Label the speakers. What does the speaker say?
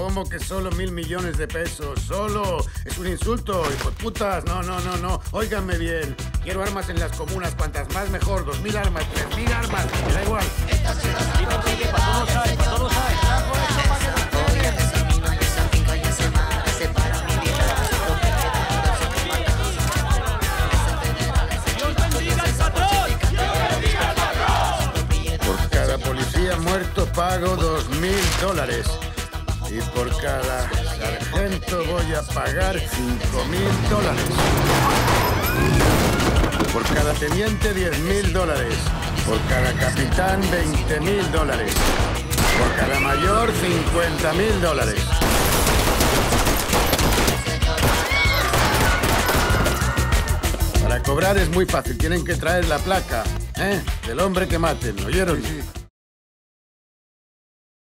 Speaker 1: ¿Cómo que solo 1.000 millones de pesos? ¡Solo! Es un insulto, hijos putas. No. Óiganme bien. Quiero armas en las comunas. Cuantas más mejor. 2.000 armas, 3.000 armas. Me da igual. Por cada policía muerto pago $2.000. Y por cada sargento voy a pagar $5.000. Por cada teniente, $10.000. Por cada capitán, $20.000. Por cada mayor, $50.000. Para cobrar es muy fácil. Tienen que traer la placa, del hombre que maten. ¿Oyeron?
Speaker 2: Sí.